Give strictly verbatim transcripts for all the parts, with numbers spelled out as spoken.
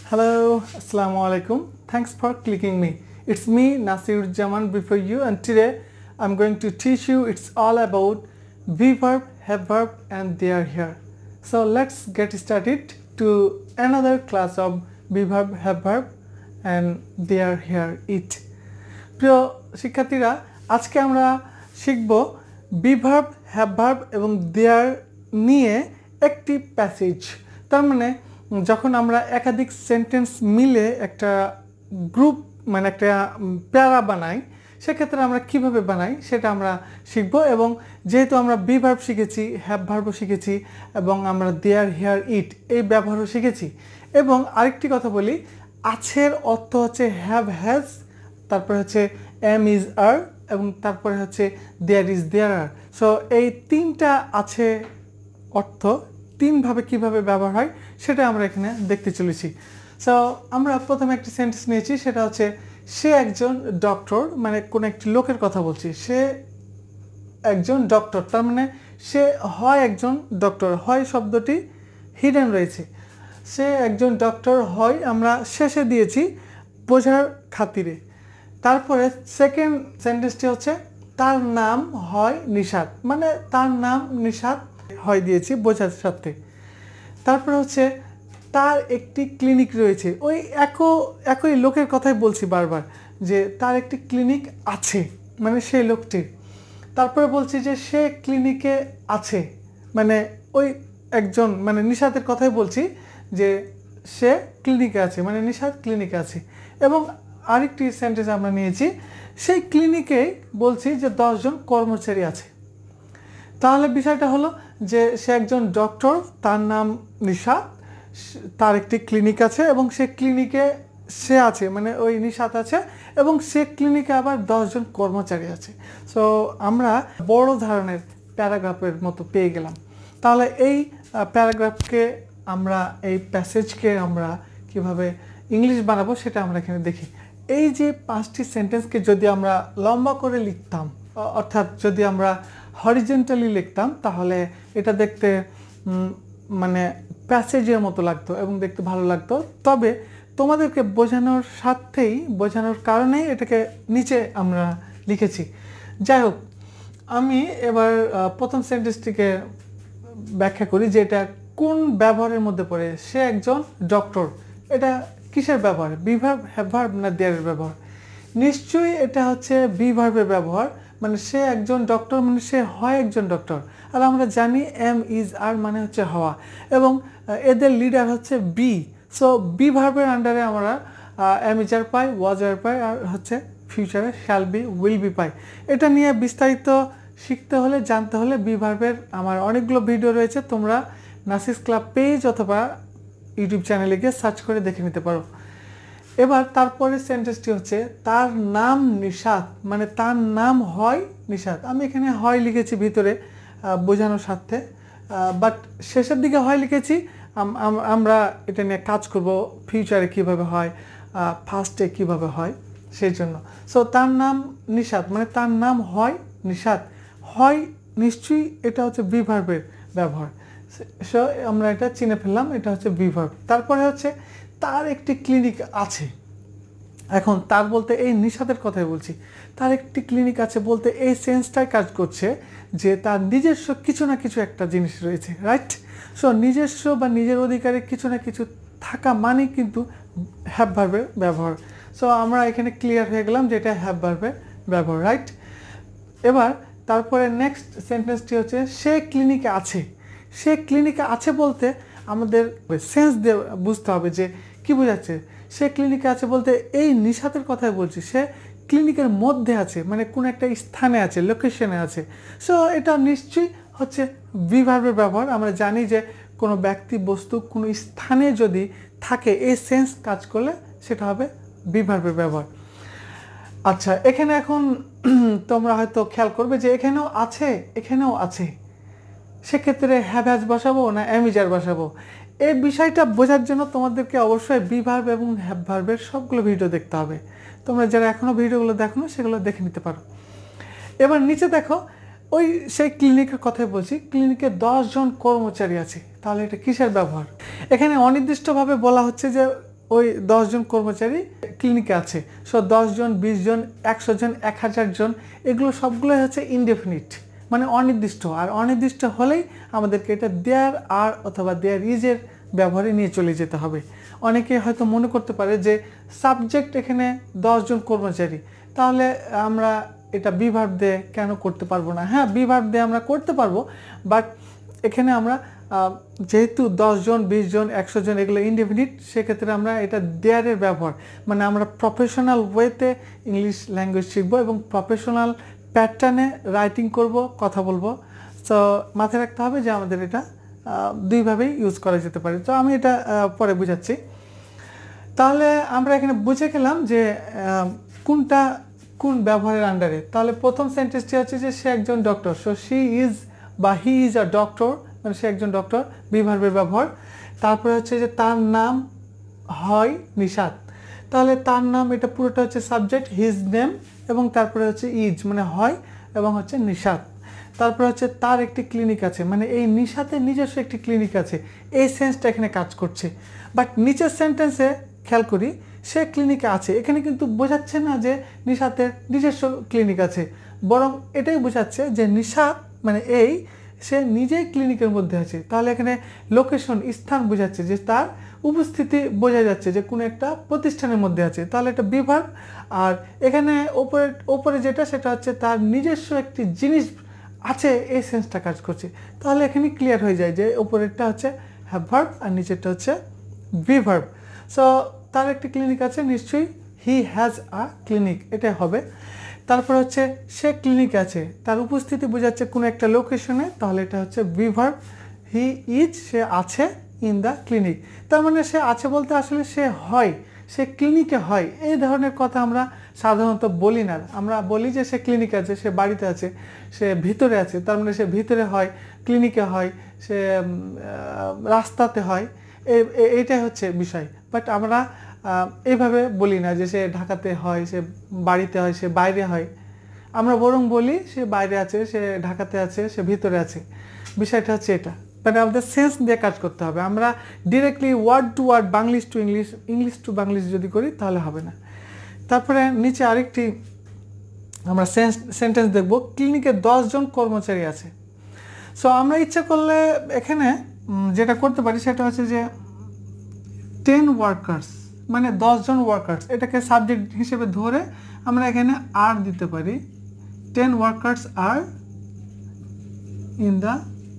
Hello, Assalamu alaikum. Thanks for clicking me. It's me, Nasirs before you, and today I'm going to teach you. It's all about be verb, have verb, and they are here. So let's get started to another class of be verb, have verb, and they are here. It. প্রিয় শিক্ষার্থীরা, আজকে আমরা শিখব be verb, have verb এবং they are নিয়ে একটি passage. তার মানে যখন আমরা একাধিক সেন্টেন্স মিলে একটা গ্রুপ মানে একটা প্যারা বানাই, সেক্ষেত্রে আমরা কিভাবে বানাই সেটা আমরা শিখব। এবং যেহেতু আমরা বি ভার্ব শিখেছি, হ্যাভ ভার্বও শিখেছি এবং আমরা দেয়ার হিয়ার ইট এই ব্যবহারও শিখেছি। এবং আরেকটি কথা বলি, আছের অর্থ হচ্ছে হ্যাভ হ্যাজ, তারপরে হচ্ছে এম ইজ আর এবং তারপরে হচ্ছে there is there R. So এই তিনটা আছে অর্থ তিনভাবে কিভাবে ব্যবহার হয় সেটা আমরা এখানে দেখতে চলেছি। সো আমরা প্রথমে একটি সেন্টেন্স নিয়েছি, সেটা হচ্ছে সে একজন ডক্টর, মানে কোনো একটি লোকের কথা বলছি। সে একজন ডক্টর, তার মানে সে হয় একজন ডক্টর, হয় শব্দটি হিডেন রয়েছে। সে একজন ডক্টর হয় আমরা শেষে দিয়েছি বোঝার খাতিরে। তারপরে সেকেন্ড সেন্টেন্সটি হচ্ছে তার নাম হয় নিশাত, মানে তার নাম নিশাত হয় দিয়েছি বোঝার সাথে। তারপর হচ্ছে তার একটি ক্লিনিক রয়েছে, ওই একই একই লোকের কথাই বলছি বারবার যে তার একটি ক্লিনিক আছে, মানে সেই লোকটির। তারপরে বলছি যে সে ক্লিনিকে আছে, মানে ওই একজন মানে নিশাতের কথাই বলছি যে সে ক্লিনিকে আছে, মানে নিশাত ক্লিনিকে আছে। এবং আরেকটি সেন্টেন্স আমরা নিয়েছি, সেই ক্লিনিকেই বলছি যে দশজন কর্মচারী আছে। তাহলে বিষয়টা হলো যে সে একজন ডক্টর, তার নাম নিশাত, তার একটি ক্লিনিক আছে এবং সে ক্লিনিকে সে আছে, মানে ওই নিশাত আছে এবং সে ক্লিনিকে আবার দশজন কর্মচারী আছে। সো আমরা বড় ধরনের প্যারাগ্রাফের মতো পেয়ে গেলাম। তাহলে এই প্যারাগ্রাফকে আমরা এই প্যাসেজকে আমরা কিভাবে ইংলিশ বানাবো সেটা আমরা এখানে দেখি। এই যে পাঁচটি সেন্টেন্সকে যদি আমরা লম্বা করে লিখতাম, অর্থাৎ যদি আমরা হরিজেন্টালি লিখতাম, তাহলে এটা দেখতে মানে প্যাসেজের মতো লাগতো এবং দেখতে ভালো লাগতো। তবে তোমাদেরকে বোঝানোর সাথেই বোঝানোর কারণেই এটাকে নিচে আমরা লিখেছি। যাই হোক, আমি এবার প্রথম সেন্টেন্সটিকে ব্যাখ্যা করি যে এটা কোন ব্যবহারের মধ্যে পড়ে। সে একজন ডক্টর, এটা কিসের ব্যবহার? বি ভার্ব, হ্যাভ ভার্ব না দেয়ারের ব্যবহার? নিশ্চয়ই এটা হচ্ছে বি ভার্বের ব্যবহার, মানে সে একজন ডক্টর মানে সে হয় একজন ডক্টর। আর আমরা জানি এম ইজ আর মানে হচ্ছে হওয়া, এবং এদের লিডার হচ্ছে বি। সো বি ভার্বের আন্ডারে আমরা এম ইজ আর পাই, ওয়াজ আর পাই, আর হচ্ছে ফিউচারে শ্যাল বি, উইল বি পাই। এটা নিয়ে বিস্তারিত শিখতে হলে, জানতে হলে বি ভার্বের আমার অনেকগুলো ভিডিও রয়েছে, তোমরা নাসিস ক্লাব পেজ অথবা ইউটিউব চ্যানেলে গিয়ে সার্চ করে দেখে নিতে পারো। এবার তারপরে সেন্টেন্সটি হচ্ছে তার নাম নিশাত, মানে তার নাম হয় নিশাত। আমি এখানে হয় লিখেছি ভিতরে বোঝানোর স্বার্থে, বাট শেষের দিকে হয় লিখেছি। আমরা এটা নিয়ে কাজ করব ফিউচারে কিভাবে হয়, ফার্স্টে কিভাবে হয় সেই জন্য। সো তার নাম নিশাত, মানে তার নাম হয় নিশাত। হয় নিশ্চয়ই এটা হচ্ছে বি ভার্বের ব্যবহার। সো আমরা এটা চিনে ফেললাম, এটা হচ্ছে বি ভার্ব। তারপরে হচ্ছে তার একটি ক্লিনিক আছে। এখন তার বলতে এই নিশাতের কথাই বলছি। তার একটি ক্লিনিক আছে বলতে এই সেন্সটাই কাজ করছে যে তার নিজস্ব কিছু না কিছু একটা জিনিস রয়েছে, রাইট? সো নিজস্ব বা নিজের অধিকারে কিছু না কিছু থাকা মানে কিন্তু হ্যাভ ভার্বের ব্যবহার। সো আমরা এখানে ক্লিয়ার হয়ে গেলাম যে এটা হ্যাভ ভার্বের ব্যবহার, রাইট? এবার তারপরে নেক্সট সেন্টেন্সটি হচ্ছে সে ক্লিনিকে আছে। সে ক্লিনিকে আছে বলতে আমাদের সেন্স দিয়ে বুঝতে হবে যে কি বোঝাচ্ছে। সে ক্লিনিকে আছে বলতে এই নিশাতের কথাই বলছি, সে ক্লিনিকের মধ্যে আছে, মানে কোন একটা স্থানে আছে, লোকেশনে আছে। সো এটা নিশ্চয়ই হচ্ছে বি ভার্বের ব্যবহার। আমরা জানি যে কোনো ব্যক্তি বস্তু কোনো স্থানে যদি থাকে, এই সেন্স কাজ করলে সেটা হবে বি ভার্বের ব্যবহার। আচ্ছা, এখানে এখন তোমরা হয়তো খেয়াল করবে যে এখানেও আছে, এখানেও আছে, সেক্ষেত্রে হ্যাভ হ্যাজ বসাবো না এম ইজ আর বসাবো? এই বিষয়টা বোঝার জন্য তোমাদেরকে অবশ্যই বি ভার্ব এবং হ্যাভ ভার্বের সবগুলো ভিডিও দেখতে হবে। তোমরা যারা এখনও ভিডিওগুলো দেখো না সেগুলো দেখে নিতে পারো। এবার নিচে দেখো, ওই সেই ক্লিনিকের কথাই বলছি, ক্লিনিকে দশজন কর্মচারী আছে। তাহলে এটা কিসের ব্যবহার? এখানে অনির্দিষ্টভাবে বলা হচ্ছে যে ওই দশ জন কর্মচারী ক্লিনিকে আছে। সো দশ জন, বিশ জন, একশো জন, এক হাজার জন, এগুলো সবগুলোই হচ্ছে ইনডেফিনিট, মানে অনির্দিষ্ট। আর অনির্দিষ্ট হলেই আমাদেরকে এটা দেয়ার আর অথবা দেয়ার ইজের ব্যবহারে নিয়ে চলে যেতে হবে। অনেকে হয়তো মনে করতে পারে যে সাবজেক্ট এখানে দশ জন কর্মচারী, তাহলে আমরা এটা বি ভার্ব দিয়ে কেন করতে পারবো না? হ্যাঁ, বি ভার্ব দিয়ে আমরা করতে পারবো, বাট এখানে আমরা যেহেতু দশ জন, বিশ জন, একশো জন এগুলো ইনডেফিনিট, সেক্ষেত্রে আমরা এটা দেয়ারের ব্যবহার, মানে আমরা প্রফেশনাল ওয়েতে ইংলিশ ল্যাঙ্গুয়েজ শিখবো এবং প্রফেশনাল প্যাটার্নে রাইটিং করব, কথা বলবো। সো মাথায় রাখতে হবে যে আমাদের এটা দুইভাবেই ইউজ করা যেতে পারে। তো আমি এটা পরে বুঝাচ্ছি। তাহলে আমরা এখানে বুঝে গেলাম যে কোনটা কোন ব্যবহারের আন্ডারে। তাহলে প্রথম সেন্টেন্সটি হচ্ছে যে সে একজন ডক্টর। সো শি ইজ বা হি ইজ আ ডক্টর, মানে সে একজন ডক্টর, বি ভার্বের ব্যবহার। তারপরে হচ্ছে যে তার নাম হয় নিশাত। তাহলে তার নাম, এটা পুরোটা হচ্ছে সাবজেক্ট, হিজ নেম, এবং তারপরে হচ্ছে ইজ মানে হয় এবং হচ্ছে নিশাত। তারপরে হচ্ছে তার একটি ক্লিনিক আছে, মানে এই নিশাতের নিজস্ব একটি ক্লিনিক আছে, এই সেন্সটা এখানে কাজ করছে। বাট নিচের সেন্টেন্সে খেয়াল করি, সে ক্লিনিকে আছে, এখানে কিন্তু বোঝাচ্ছে না যে নিশাতের নিজস্ব ক্লিনিক আছে, বরং এটাই বোঝাচ্ছে যে নিশাত মানে এই সে নিজেই ক্লিনিকের মধ্যে আছে। তাহলে এখানে লোকেশন, স্থান বোঝাচ্ছে, যে তার উপস্থিতি বোঝা যাচ্ছে যে কোনো একটা প্রতিষ্ঠানের মধ্যে আছে। তাহলে এটা বি ভার্ব। আর এখানে ওপরে ওপরে যেটা, সেটা হচ্ছে তার নিজস্ব একটি জিনিস আছে, এই সেন্সটা কাজ করছে। তাহলে এখানে ক্লিয়ার হয়ে যায় যে ওপরেরটা হচ্ছে হ্যাভ ভার্ব আর নিচেরটা হচ্ছে বি ভার্ব। সো তার একটি ক্লিনিক আছে, নিশ্চয়ই হি হ্যাজ আ ক্লিনিক, এটাই হবে। তারপর হচ্ছে সে ক্লিনিক আছে, তার উপস্থিতি বোঝাচ্ছে কোনো একটা লোকেশনে, তাহলে এটা হচ্ছে বি ভার্ব। হি ইজ, সে আছে, ইন দ্য ক্লিনিক, তার মানে সে আছে বলতে আসলে সে হয়, সে ক্লিনিকে হয়। এই ধরনের কথা আমরা সাধারণত বলি না। আমরা বলি যে সে ক্লিনিকে আছে, সে বাড়িতে আছে, সে ভিতরে আছে, তার মানে সে ভিতরে হয়, ক্লিনিকে হয়, সে রাস্তাতে হয়, এইটাই হচ্ছে বিষয়। বাট আমরা এইভাবে বলি না যে সে ঢাকাতে হয়, সে বাড়িতে হয়, সে বাইরে হয়। আমরা বরং বলি সে বাইরে আছে, সে ঢাকাতে আছে, সে ভিতরে আছে। বিষয়টা হচ্ছে এটা, মানে আমাদের সেন্স দিয়ে কাজ করতে হবে। আমরা directly word to word, Banglish to English, English to Banglish যদি করি তাহলে হবে না। তারপরে নিচে আরেকটি আমরা সেন্স সেন্টেন্স দেখব, ক্লিনিকে দশ জন কর্মচারী আছে। সো আমরা ইচ্ছা করলে এখানে যেটা করতে পারি সেটা হচ্ছে যে টেন ওয়ার্কার্স, মানে দশ জন ওয়ার্কার্স, এটাকে সাবজেক্ট হিসেবে ধরে আমরা এখানে আর দিতে পারি, ten workers are in the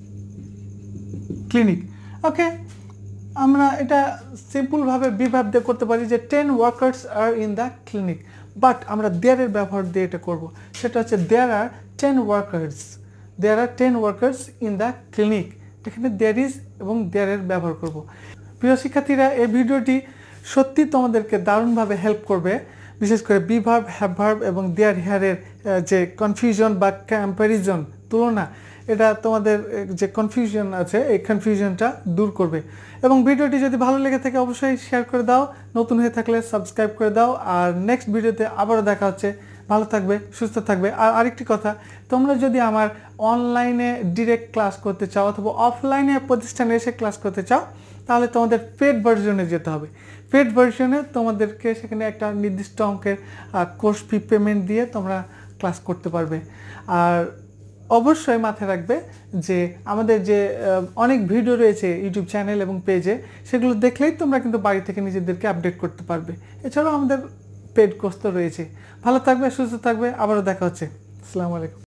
clinic. Okay, আমরা এটা সিম্পলভাবে বি ভার্ব দিয়ে করতে পারি যে ten workers are in the clinic. But আমরা দেয়ারের ব্যবহার দিয়ে এটা করবো, সেটা হচ্ছে there are ten workers, there are ten workers in the clinic. এখানে দেয়ার ইজ এবং দেয়ারের ব্যবহার করব। প্রিয় শিক্ষার্থীরা, এই ভিডিওটি সত্যি তোমাদেরকে দারুণভাবে হেল্প করবে, বিশেষ করে বি ভার্ব, হ্যাভ ভার্ব এবং দেয়ার হেয়ারের যে কনফিউশন বা কম্প্যারিজন, তুলনা, এটা তোমাদের যে কনফিউশন আছে এই কনফিউশনটা দূর করবে। এবং ভিডিওটি যদি ভালো লেগে থাকে অবশ্যই শেয়ার করে দাও, নতুন হয়ে থাকলে সাবস্ক্রাইব করে দাও। আর নেক্সট ভিডিওতে আবারও দেখা হচ্ছে। ভালো থাকবে, সুস্থ থাকবে। আর আরেকটি কথা, তোমরা যদি আমার অনলাইনে ডিরেক্ট ক্লাস করতে চাও অথবা অফলাইনে প্রতিষ্ঠানে এসে ক্লাস করতে চাও, তাহলে তোমাদের পেড ভার্সনে যেতে হবে। পেড ভার্সনে তোমাদেরকে সেখানে একটা নির্দিষ্ট অঙ্কের কোর্স ফি পেমেন্ট দিয়ে তোমরা ক্লাস করতে পারবে। আর অবশ্যই মাথায় রাখবে যে আমাদের যে অনেক ভিডিও রয়েছে ইউটিউব চ্যানেল এবং পেজে, সেগুলো দেখলেই তোমরা কিন্তু বাড়ি থেকে নিজেদেরকে আপডেট করতে পারবে। এছাড়াও আমাদের পেড কোর্স তো রয়েছে। ভালো থাকবে, সুস্থ থাকবে, আবারও দেখা হচ্ছে। আসসালামু আলাইকুম।